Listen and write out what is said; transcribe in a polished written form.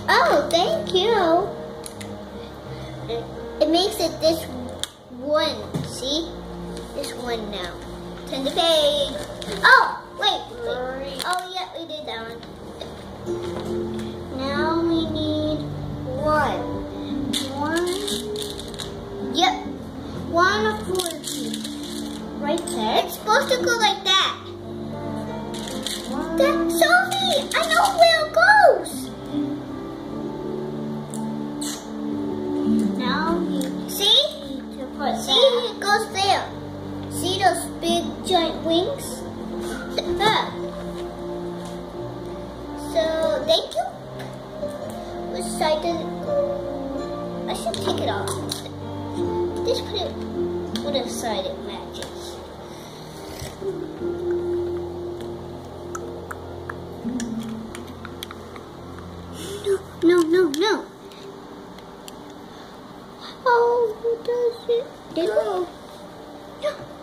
Oh, thank you. It makes it this one. See? This one now. Turn the page. Oh, wait. Oh, yeah, we did that one. Now we need one. Yep. One of four. Right there. It's supposed to go like that. Sophie, I know where it goes. Now you see? See, it goes there. See those big giant wings? So thank you. Which side does it go? I should take it off. Just put it whatever side it matches. No. How does it go?